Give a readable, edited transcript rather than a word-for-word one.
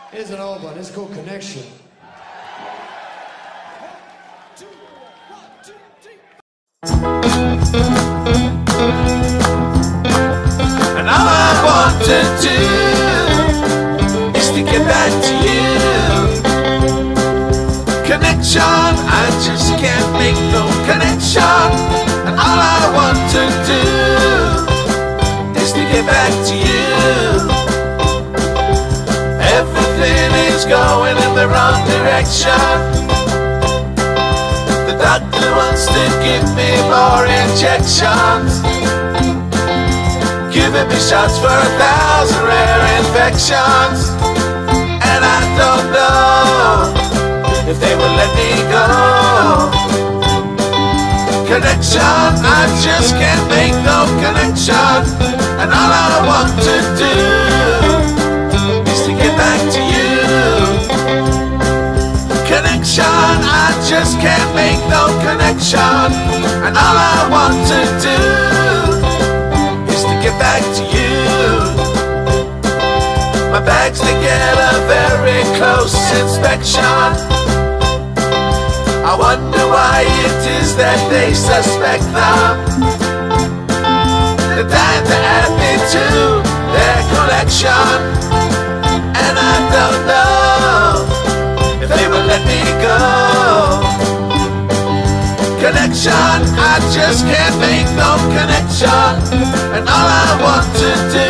Here's an old one, it's called Connection. And all I want to do is to get back to you. Connection, I just can't make no connection. And all I want to do is to get back to you. Everything is going in the wrong direction. The doctor wants to give me more injections, giving me shots for 1,000 rare infections. And I don't know if they will let me go. Connection, I just can't make no connection. And all I want to do is to get back to you. Connection, I just can't make no connection. And all I want to do is to get back to you. My bags, they get a very close inspection. I wonder why it is that they suspect them. They're dying to add me to their collection. And I don't know if they will let me go. Connection, I just can't make no connection. And all I want to do